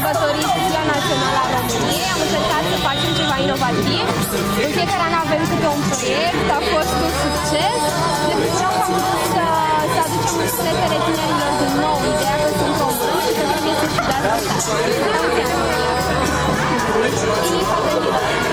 sărbătorit Ziua Națională a României. Am încercat să facem ceva inovativ. În fiecare an avem câte un proiect, a fost un succes. Ne bucurăm că am putut să aducem în spusele tinerilor din nou ideea că sunt români și că trebuie să-și dea asta.